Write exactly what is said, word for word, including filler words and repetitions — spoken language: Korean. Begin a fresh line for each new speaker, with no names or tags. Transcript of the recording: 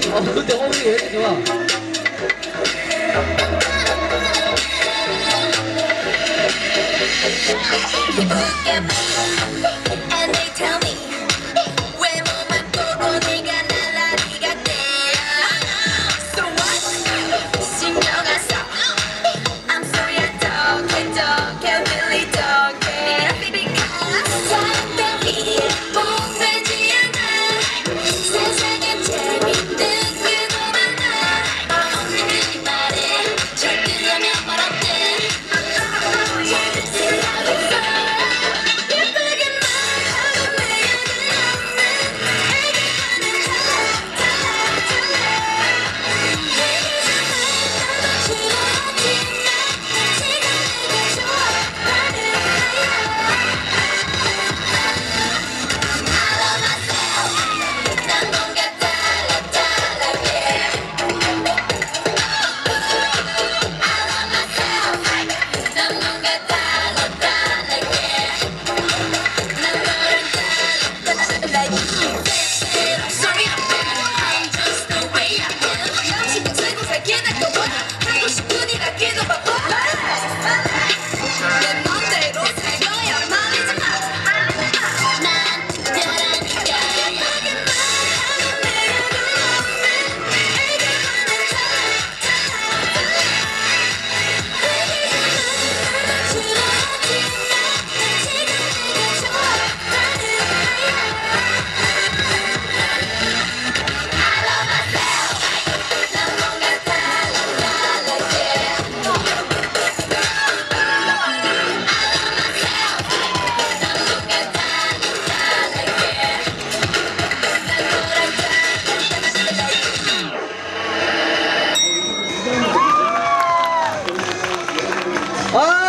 어, 근데 호흡이 왜 이렇게 좋아?
And they tell me 외모만 보고 네가 날라리 같대. So what? 신경 안 써. I'm sorry I don't care, don't care, really don't care. Because 사랑 따위에 목매지 않아. 세상엔 재밌는 그도 많아. 언제든지 말해. 절대 하면 말 없대.
아!